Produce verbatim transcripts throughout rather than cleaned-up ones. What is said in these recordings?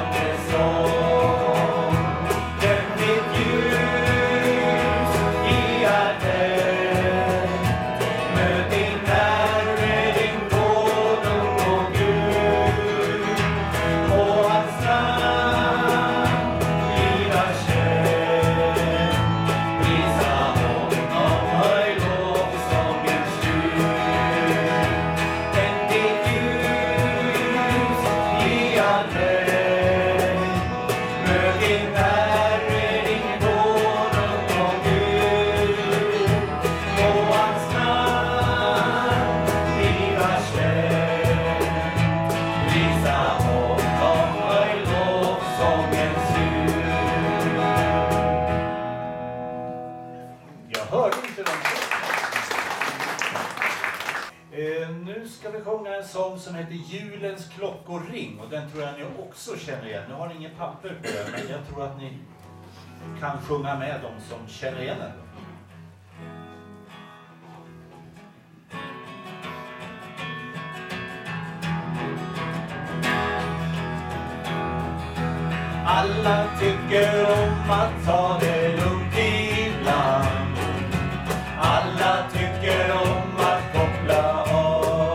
Som heter Julens klockoring, och den tror jag ni också känner igen. Nu har ni ingen papper på det, men jag tror att ni kan sjunga med dem som känner igen den. Alla tycker om att ta det lugnt ibland. Alla tycker om att koppla av.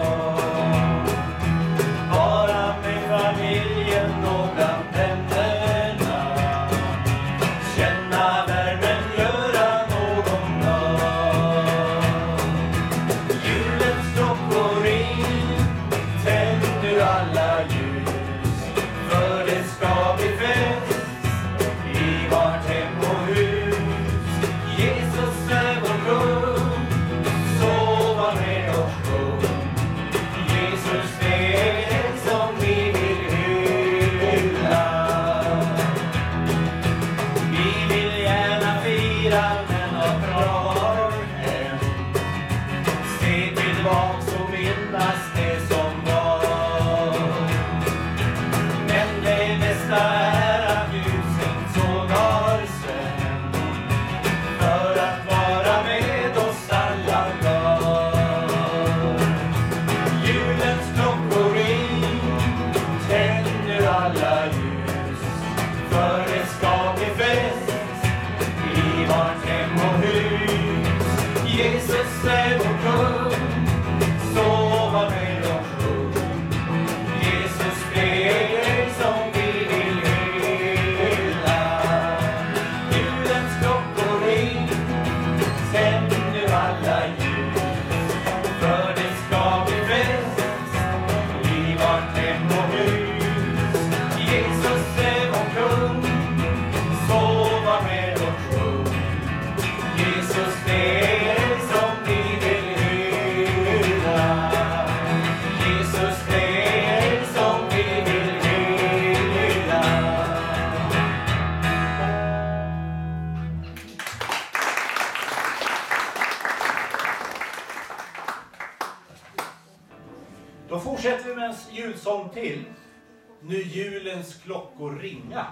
Då fortsätter vi med en julsång till. Nu julens klockor ringa.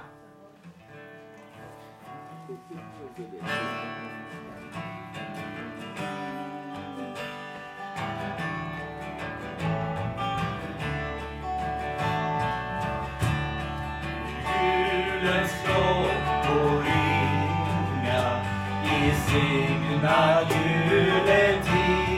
Julens klockor ringa i signa juletid.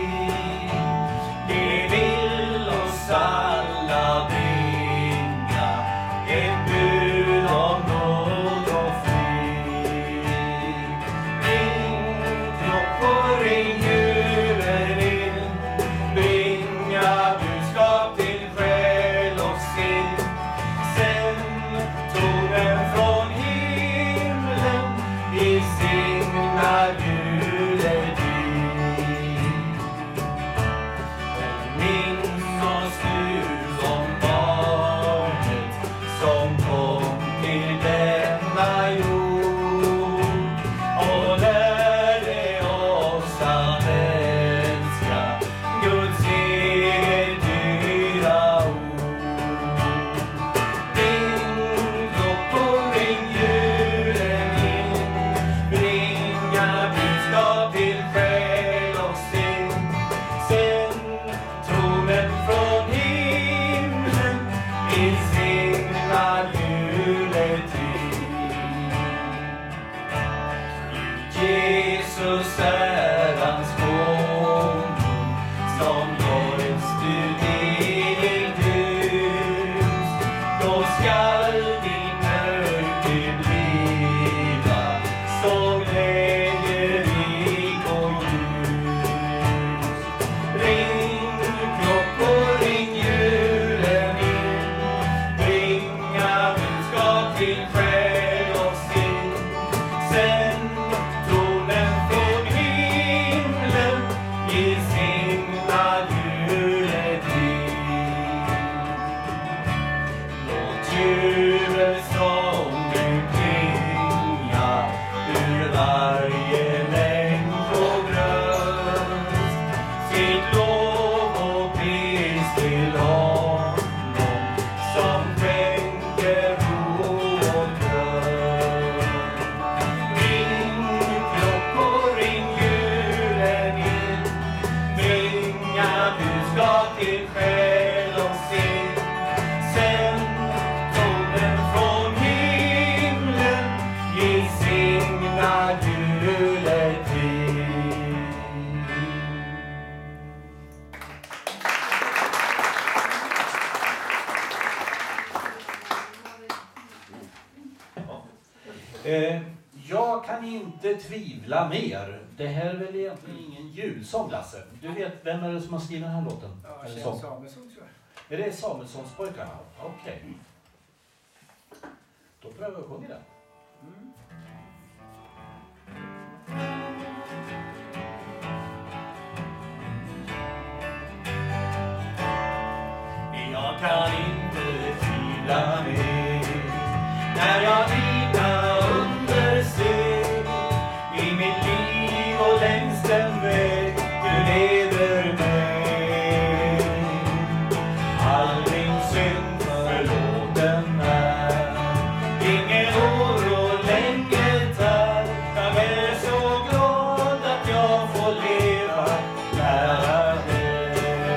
Det vill oss alla bringa ett bud om nåd och frid. Ring klockor, ring julen in, bringa budskap till själ och sinn. Sen tonen från himlen i signa juletid. Eh, jag kan inte tvivla mer. Det här är väl egentligen ingen julsång, Lasse. Du vet, vem är det som har skrivit den här låten? Ja, Eller Kjell sång? Samuelsson tror jag. Är det Samuelssonspojkarna? Okej. Okay. Då prövar jag att sjunga den. Mm. Jag kan inte tvivla mer när jag dina under ser i mitt liv och längs den väg du leder mig. All min synd förlåten är, ingen oro länge tär. Jag är så glad att jag får leva nära dig.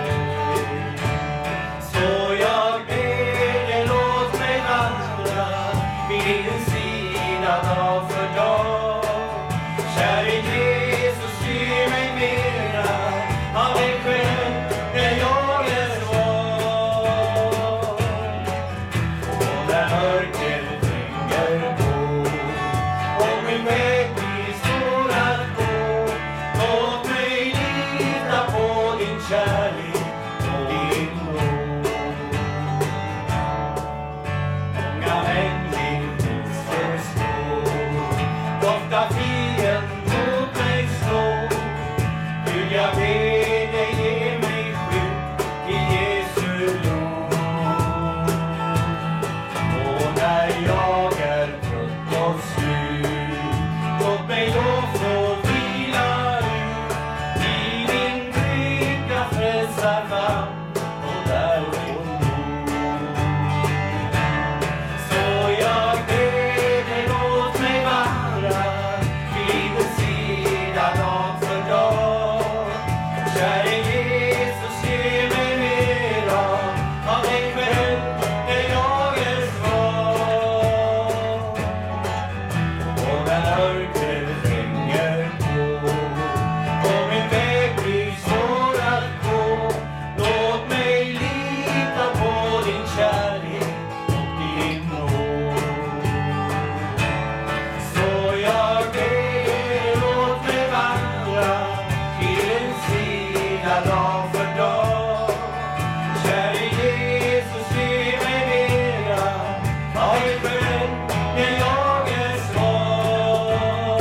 Så jag ber dig, låt mig vandra vid din sida dag för dag. Käre Jesus, ge mig mera av dig själv när jag är svag. Och när mörkret tränger på och min väg blir svår att gå, låt mig lita på din kärlek och din nåd. Många människor förstår, ofta fienden mot mig slår. Gud, jag ber dig, ge mig skydd i Jesu blod. Och när jag är trött och slut, låt mig då få vila ut i din trygga frälsarfamn och där få mod. Så jag ber dig, låt mig vandra vid din sida dag för dag. Käre Jesus, ge mig mera av dig själv när jag är svag. Och när mörkret tränger på och min väg blir svår att gå, låt mig lita på din kärlek och din nåd. Så jag ber, låt mig vandra till din sida dag för dag. Käre Jesus, ge mig mera av dig själv när jag är svag.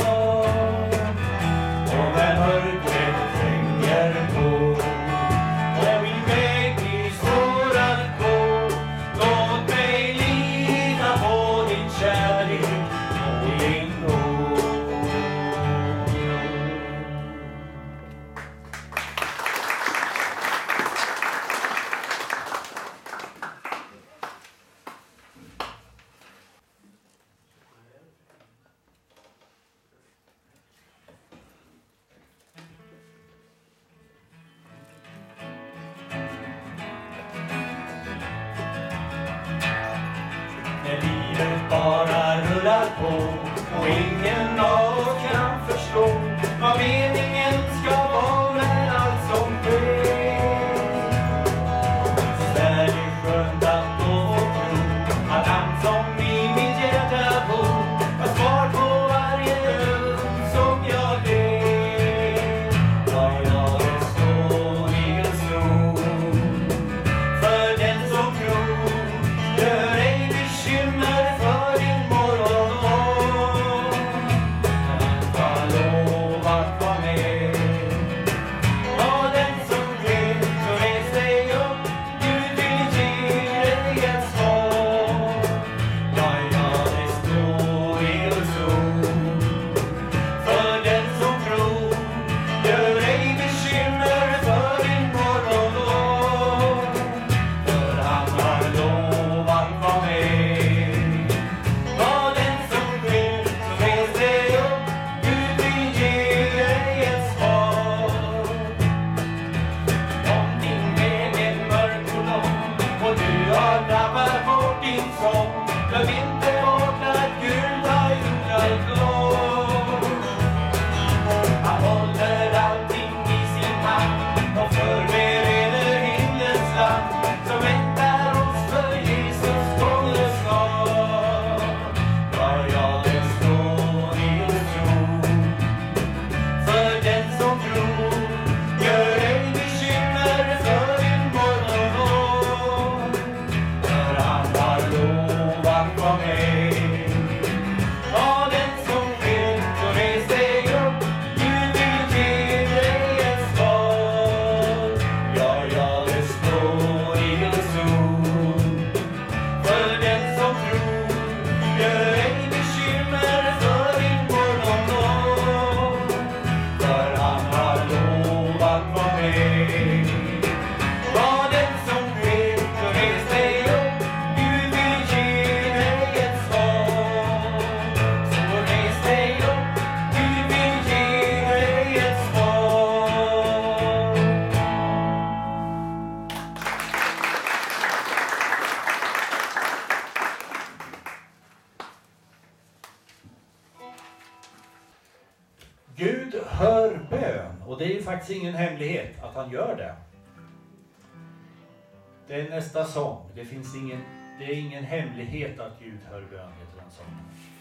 Och när mörkret tränger på och min väg blir svår att gå, låt mig lita på din kärlek och din nåd. När livet bara rullar på och ingen av oss kan förstå vad meningen ska vara med allt som sker, så är det skönt att då få tro att han som i mitt hjärta bor har svar på varje öl som jag ber. Ja, jag är så i Guds ord för den som tror. Gör ej bekymmer för din morgondag. Han har lovat vara med. Var den som vet, så res dig upp. Gud vill ge dig ett svar. Ja, ja, det står i Guds ord för den som tror. Gör ej bekymmer för din morgondag. För han har lovat vara med. Var den som sker, så res dig upp. Gud vill ge dig ett svar. Om din väg är mörk och lång och du har tappat bort din sång, glöm inte bort att Gud har gjort allt klart. Han håller allting i sin hand och förbereder himlens land som väntar oss för Jesus kommer snart. Ja, ja, det står Gud hör bön, och det är ju faktiskt ingen hemlighet att han gör det. Det är nästa sång. Det finns ingen, det är ingen hemlighet att Gud hör bön, heter den sången.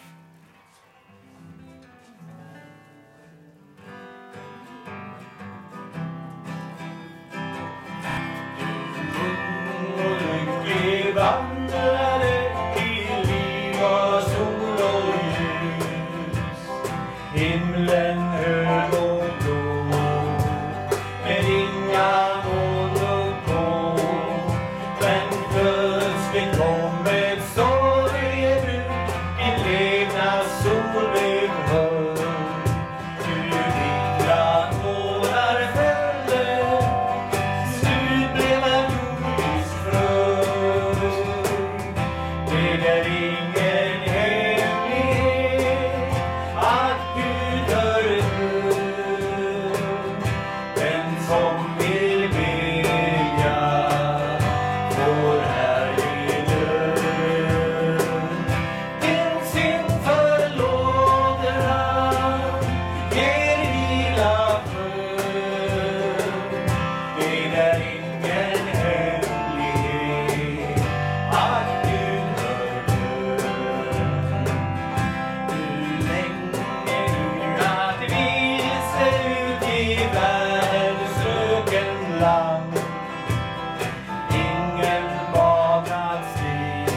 Vandrade i liv och sol och ljus, himlen hög och blå, med inga moln på, men plötsligt kom ett sorgebrud, min levnad sol blev hörd. Hur ringa tårar följde, slut blev en jordisk fröjd. Det är ingen hemlighet att Gud hör bön. Den som vill bedja får härlig lön. Din synd förlåter han, ger vila skön. Det är ingen hemlighet att Gud hör bön. Hur länge du att vilse ut i världens ökenland, ingen banad stig,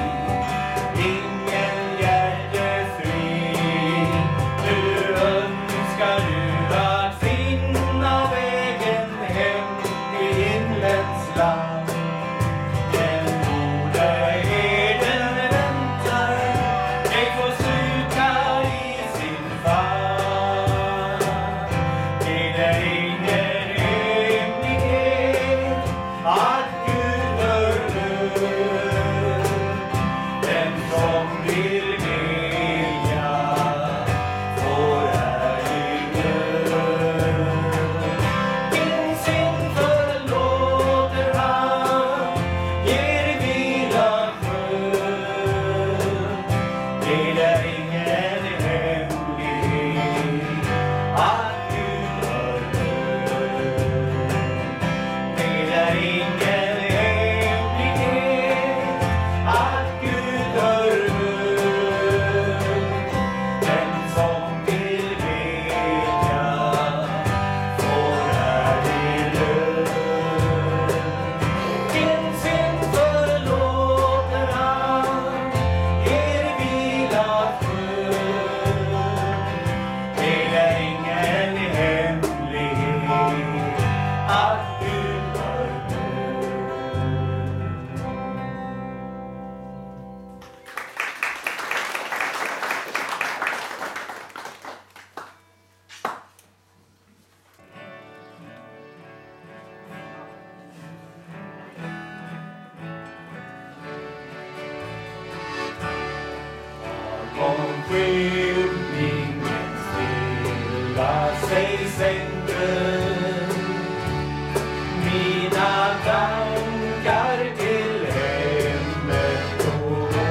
ingen hjärtefri. Nu önskar du att finna vägen hem till himlens land. Den gode herden väntar dig får sluta i sin famn. Det är ingen hemlighet att Gud hör bön. Den som vill bedja får härlig lön. Din synd förlåter han, ger vila skön. Det är ingen hemlighet att Gud hör bön. Det är ingen hemlighet att Gud hör bön. Den som vill bedja får härlig lön. Din synd förlåter han, ger vila skön. Det är ingen hemlighet att Gud hör bön. Om skymningen stilla sig sänker, mina tankar till hemmet går.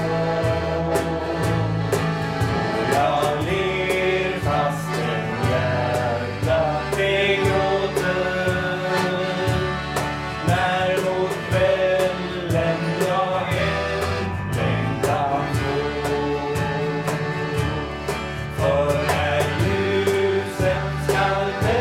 Jag ler fastän hjärtat det gråter, när mot kvällen jag hem längtan går. För när ljusen skall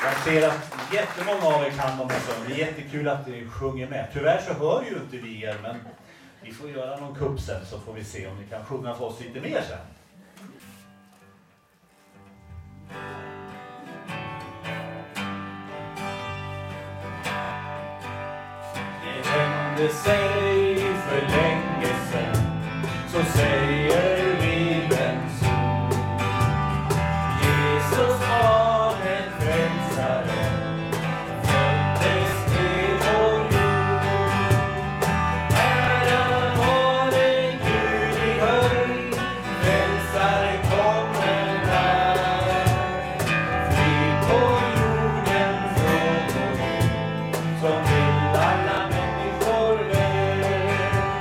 Jag ser att jättemånga av er kan de här sångerna. Det är jättekul att ni sjunger med. Tyvärr så hör ju inte vi er, men vi får göra någon kupp sen så får vi se om ni kan sjunga för oss lite mer sen. Det hände sig för länge sedan, så säger Bibelns ord. Jesus var en frälsare, föddes till vår jord. Ära vare Gud i höjd, frälsare kommer här. Frid på jorden från vår Gud, som vill alla människor väl.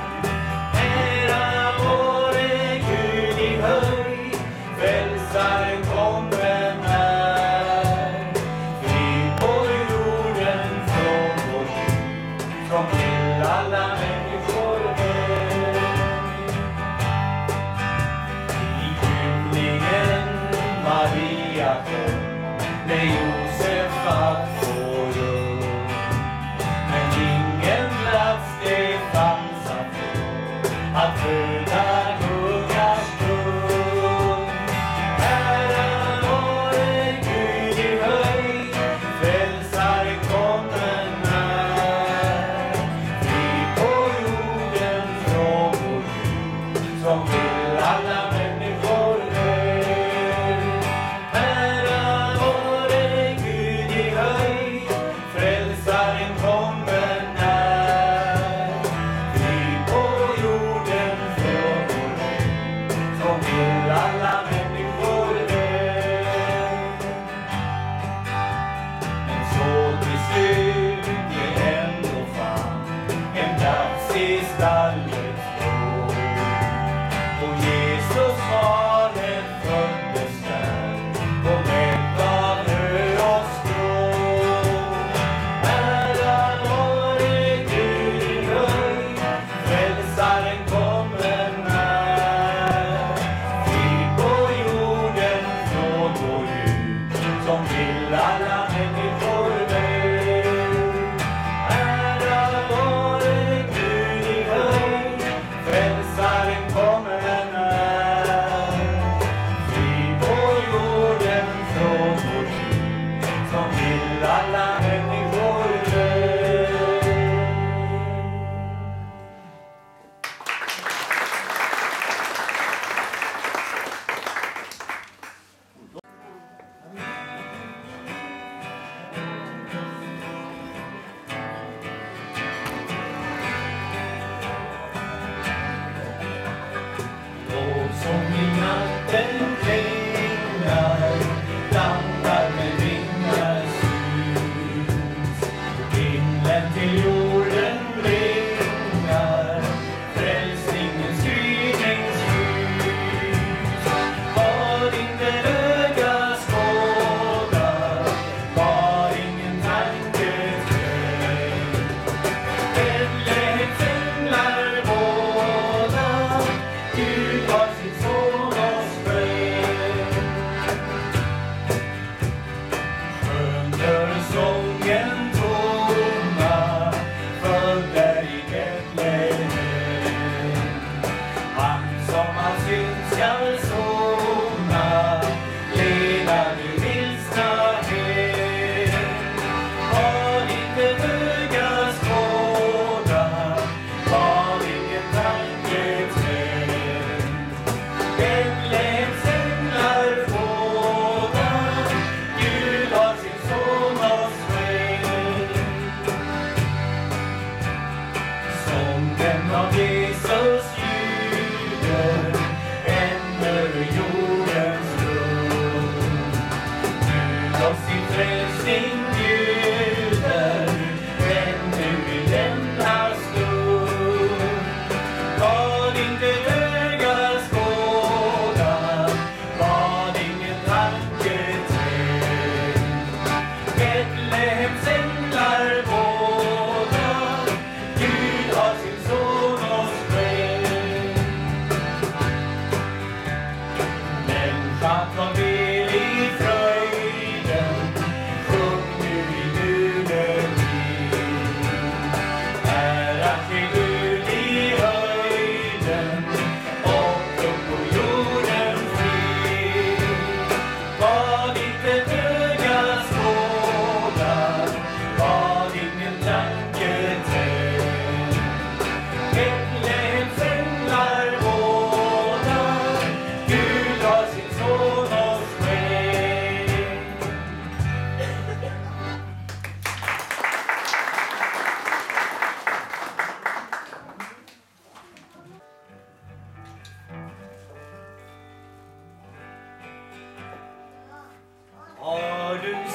Ära vare Gud i höjd, frälsare kommer här. Frid på jorden från vår Gud, som vill alla människor väl. I jubeln Maria kom, med Josef att få rum. Men ingen plats det fanns att få, att föda kungars kung. Ära vare Gud i höjd, frälsare kommer när. Frid på jorden från vår Gud, som vill alla människor väl. Ära vare Gud i höjd,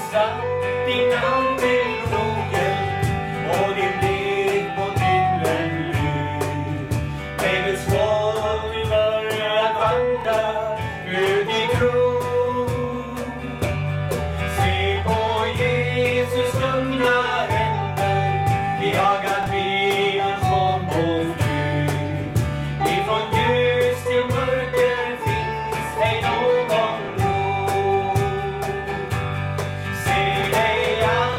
lysa, din ande trogen och din blick mot himlen lyr. Med Guds folk vi börjar vandra ut i tro. Se på Jesus lugna händer, vi jagar bilens form och flyr. Ifrån ljus till mörker finns ej någon ro. Se dig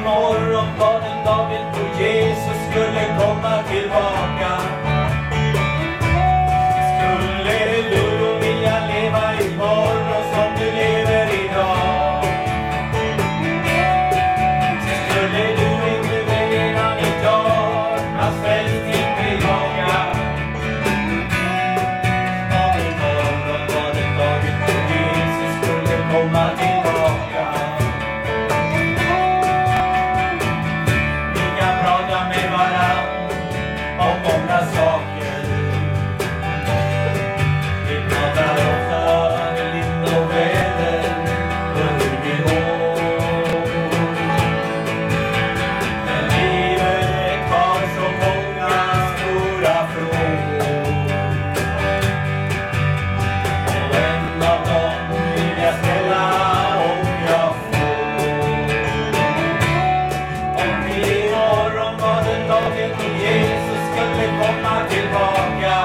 imorgon var den dagen då Jesus skulle komma tillbaka. Skulle du då vilja leva imorgon som du lever idag? Skulle du inte redan idag att frälsning bejaga? Av imorgon var den dagen då Jesus skulle komma tillbaka. Vi kan prata med varann om många saker. Vi pratar ofta vind och väder och hur vi mår. Men livet har så många stora frågor. Och en av dem vill jag ställa om jag får. Om imorgon var den dagen då Jesus skulle komma tillbaka.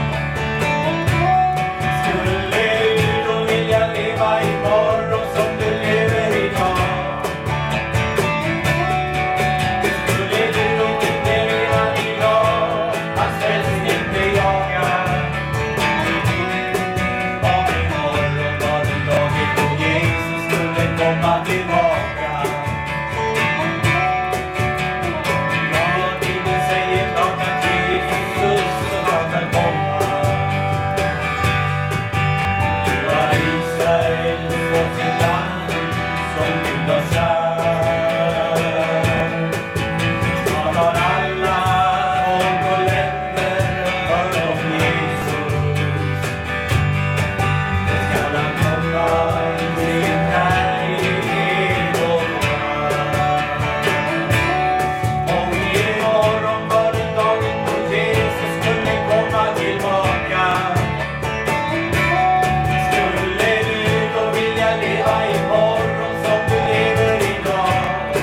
Skulle du då vilja leva imorgon som du lever idag? Skulle du då inte redan idag att frälsning bejaga? Om imorgon var den dagen då Jesus skulle komma tillbaka. Ja, Bibeln säger klart att Jesus snart kan komma. Nu har Israel fått sitt land som Gud har sagt. Snart har alla folk och länder hört om Jesus. Då skall han komma i sin härlighet och makt. Om imorgon var den dagen då Jesus skulle komma tillbaka. Skulle du då vilja leva imorgon som du lever idag?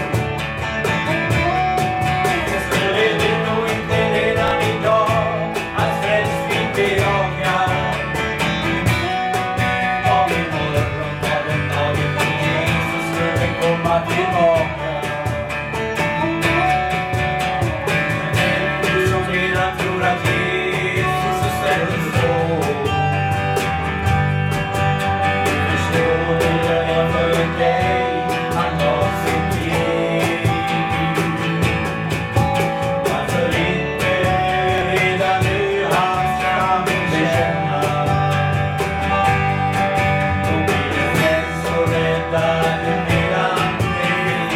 Skulle du då inte redan idag att frälsning bejaga? Om imorgon var den dagen då Jesus skulle komma tillbaka. Men du som redan tror att Jesus är din son, du förstår hur jag för dig han gav sitt liv. Varför inte redan nu hans namn bekänna? Då blir du frälst och räddad medan det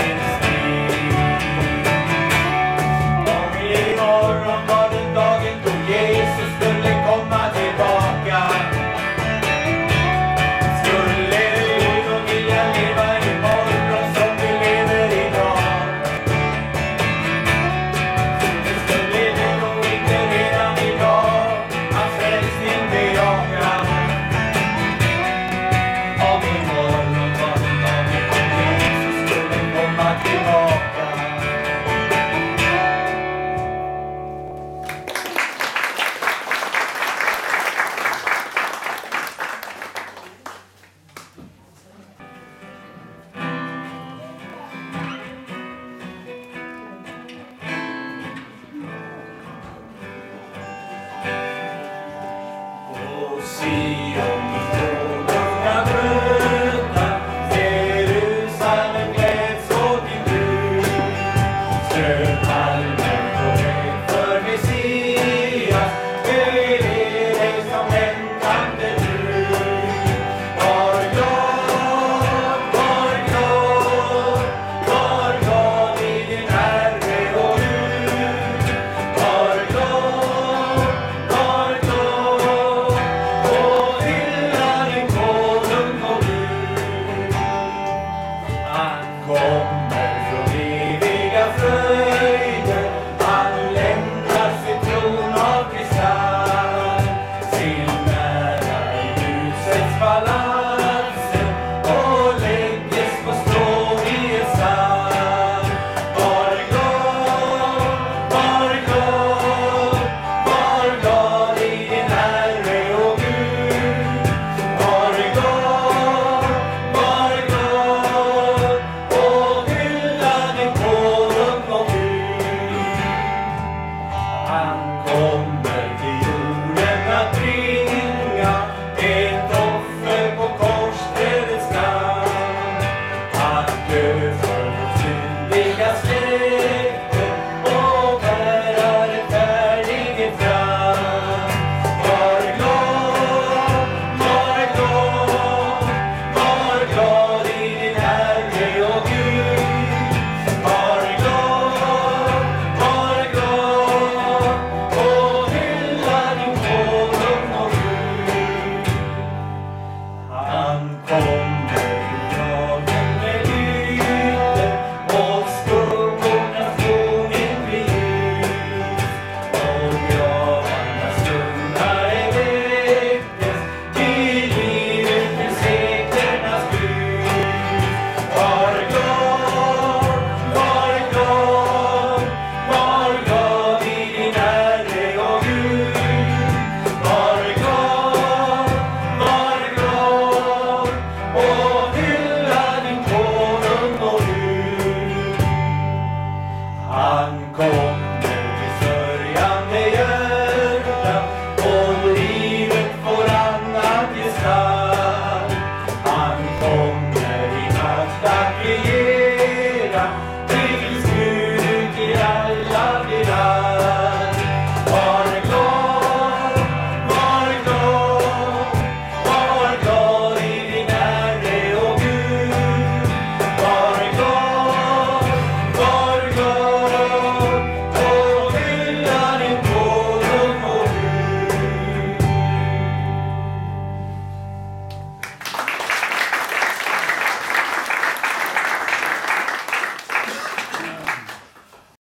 Kom